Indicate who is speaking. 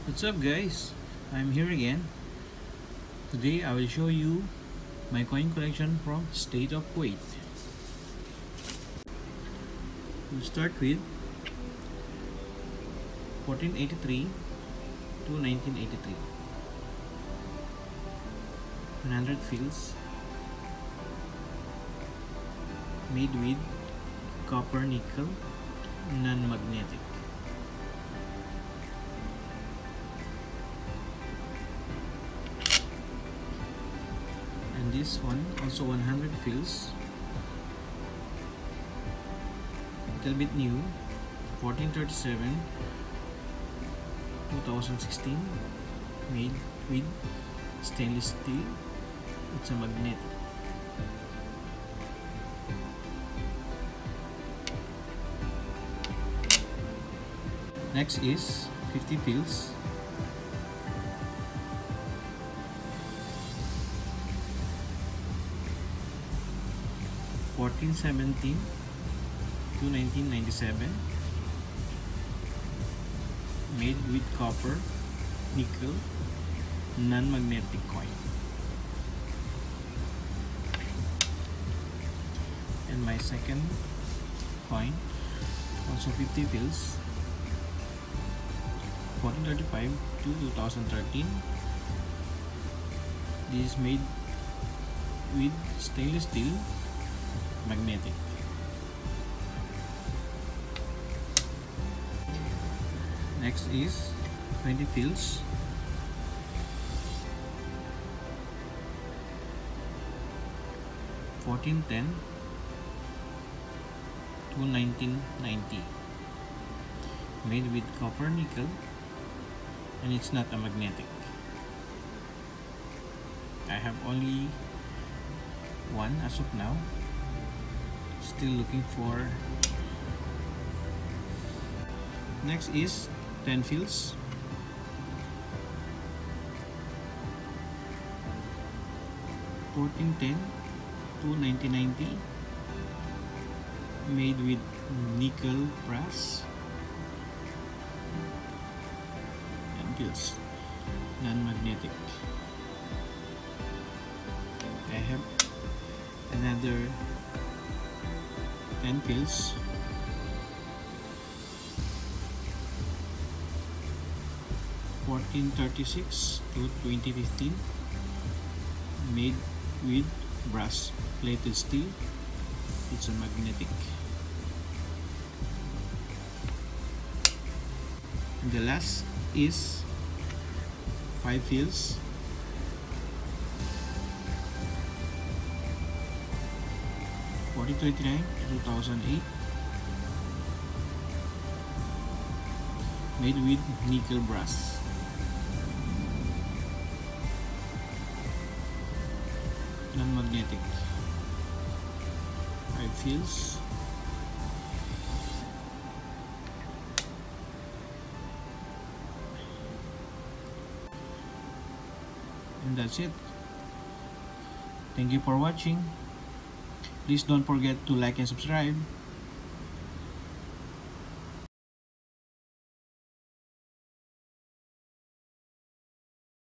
Speaker 1: What's up guys? I'm here again. Today I will show you my coin collection from State of Kuwait. We'll start with 1483 to 1983. 100 fils made with copper nickel, non-magnetic. And this one also 100 fils, little bit new, 1437 2016, made with stainless steel. It's a magnet. Next is 50 fils, (1417 to 1997), made with copper, nickel, non-magnetic coin. And my second coin, also 50 fils, 1435 to 2013. This is made with stainless steel, magnetic. Next is 20 fils, 1410 to 1990, made with copper nickel, and it's not a magnetic. I have only one as of now, still looking for. Next is 10 fils, 1410 to 1990, made with nickel brass and fils, non-magnetic. I have another 10 fils, 1436 to 2015, made with brass plated steel. It's a magnetic. And the last is 5 fils, 1429 to 2008, made with nickel brass. Non-magnetic. 5 fils. And that's it. Thank you for watching. Please don't forget to like and subscribe.